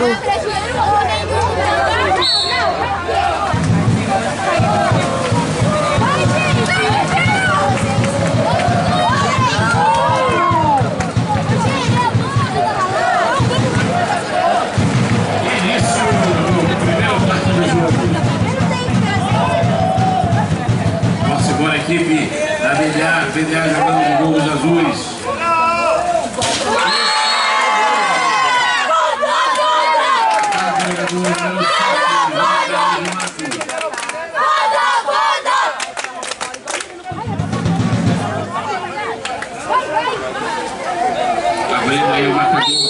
Cadu. Nossa equipe da BDA jogando no gol dos azuis. Abrindo aí o marcador.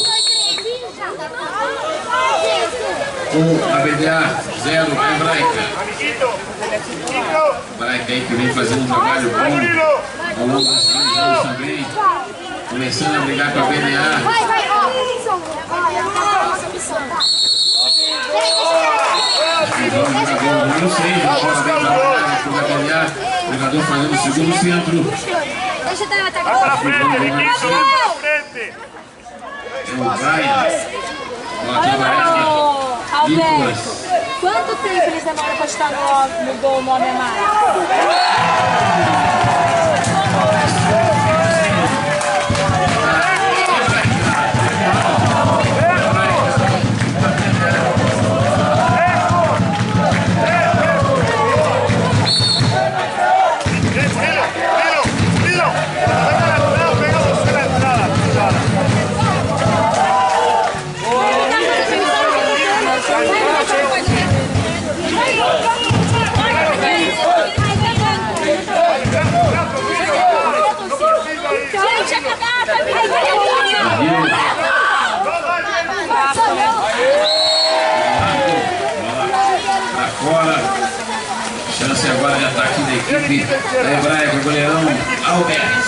A BDA 0, a Hebraica. Hebraica aí que vem fazendo um trabalho bom ao longo desses anos também. Começando a brigar com a BDA. Número 6, o jogador fazendo o segundo centro. Deixa eu dar um ataque. Vai pra frente, Riquito, vai pra frente. É o Brian. Alberto, quanto tempo eles demoram para estar no gol no homem amarelo? Chance agora de ataque da equipe da Hebraica, o goleirão Alves.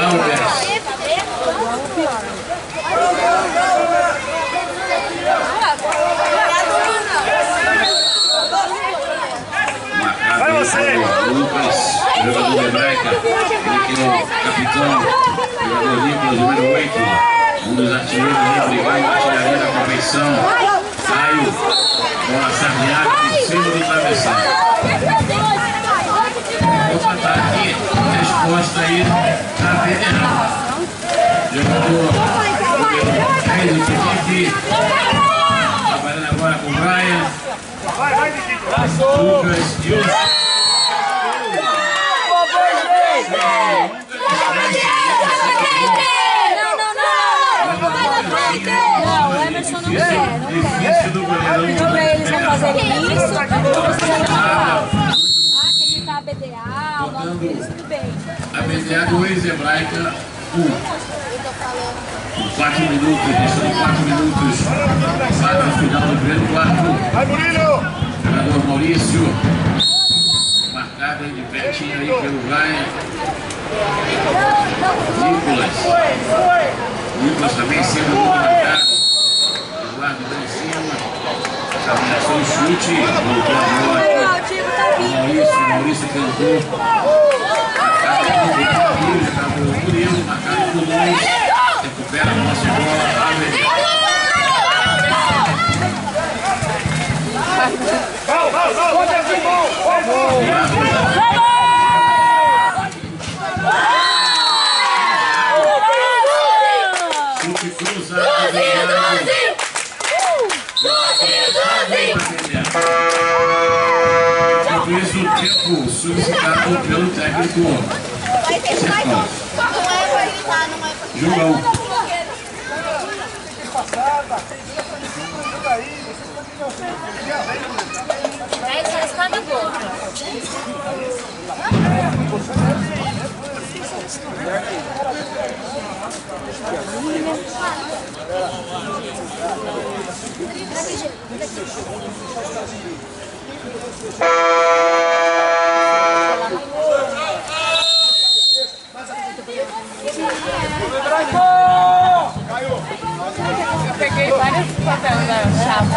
Vai você! Lucas, jogador da Hebraica, ele que é o capitão, jogador Nicolas, número 8, um dos artilheiros aí, brigando na artilharia da competição. Caio, bola sarneada por cima do travessão. Contra-ataque, resposta aí da BDA. Jogador número 10 do equipe, trabalhando agora com o Brian. Vai, Niquito. Lucas e o... Não, o Emerson não quer. Pediu pra eles não fazerem isso. Que ele tá a BDA, o nome deles, tudo bem. A BDA 2, Hebraica 1. 4 minutos, restando 4 minutos para o final do primeiro quarto. Vai, Murilo! Jogador Maurício, marcado aí de pertinho aí pelo Brian. Nicolas também sendo muito marcado. Eduardo lá em cima. Ameaçou o chute, voltou a bola. Maurício tentou. Acabou o Murilo, marcado por 2. Recupera a nossa bola. Chute cruzado. Enquanto isso, o tempo solicitado pelo técnico Sertão. Jogão. Eu peguei vários papéis da chapa.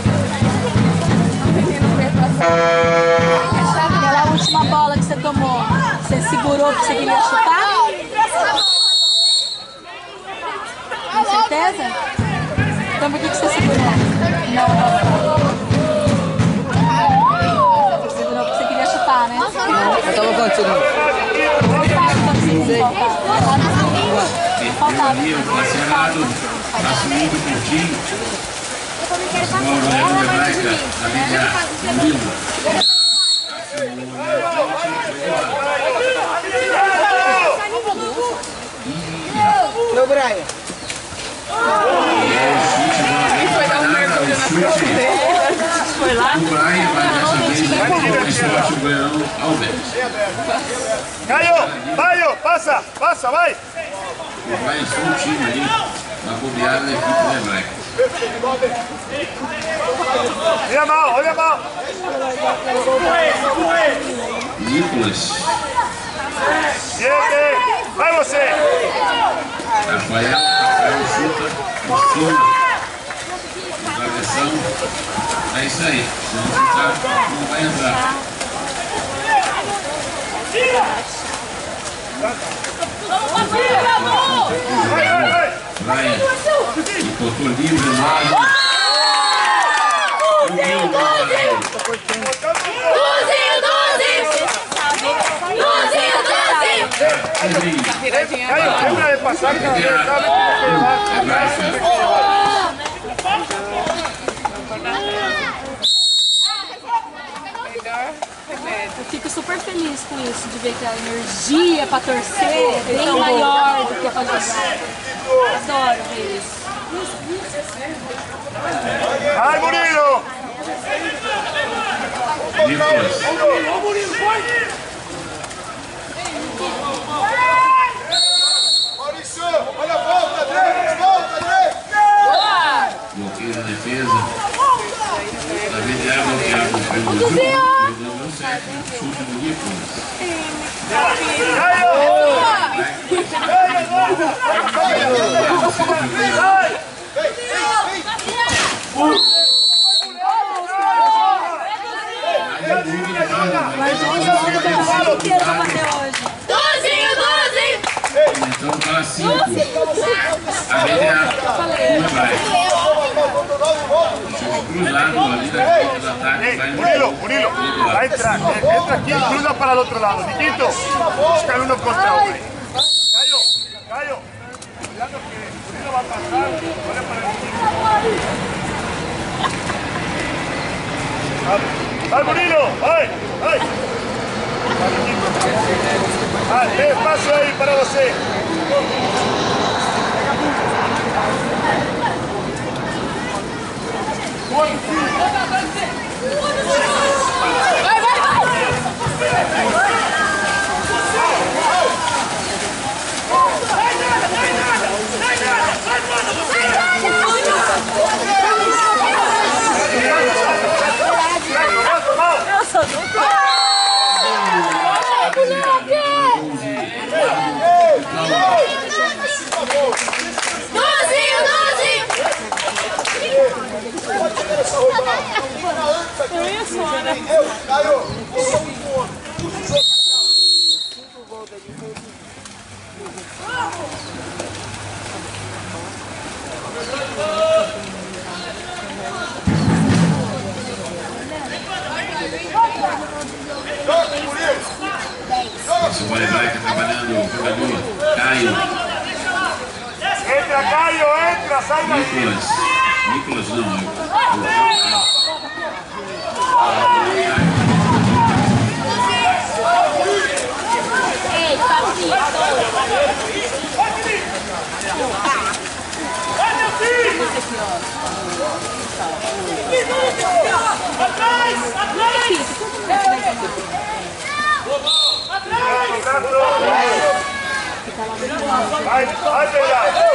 Aquela última bola que você tomou, você segurou que você queria chutar? Com certeza? Então por que você segurou? ali, o Lacerado, assumindo o Coutinho. Bola do Leandro Hebraica, na linha Murilo. Meu Brian. Foi lá. O Brian vai dessa vez no esporte goiano Alberto. Caio, passa, vai. O Brian só um time ali na bobeada da equipe da Hebraica. Olha mal. Nicolas. Vai você. Rafael chuta, por cima, travessão, é isso aí, se não chutar, não vai entrar. Brian, botou livre no lado. Lembra de passar que eu fico super feliz com isso, de ver que a energia pra torcer é bem maior do que pra jogar. Adoro ver isso. Vai, Murilo! Nicolas. Maurício, olha a volta, André! Bloqueio da defesa. David é bloqueado pelo número 7, chute do Nicolas. Mas o jogo da bola inteira pra bater hoje. 12! Então para 5. A média não vai. Jogo cruzado ali da frente do ataque. Vai Murilo, vai entrar. Entra aqui y cruza para el otro lado. Niquito, buscan uno contra uno. Caio, cuidado que Murilo va a pasar. Olha para el Vai, Murilo, vai. Tem espaço aí para você. Esse vôlei Hebraica trabalhando o jogador Caio. Entra, Caio, entra, sai daí. Nicolas não. Ei, Paulinho! Vai pegar!